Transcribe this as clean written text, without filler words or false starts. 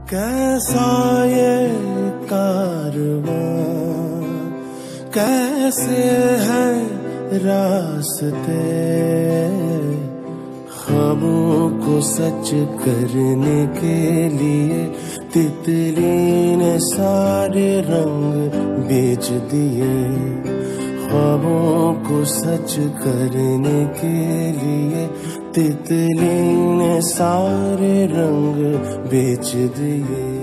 कैसा ये कारवां, कैसे है रास्ते, ख्वाबों को सच करने के लिए तितली ने सारे रंग बेच दिए। ख्वाबों को सच करने के लिए तितली ने सारे रंग बेच दिए।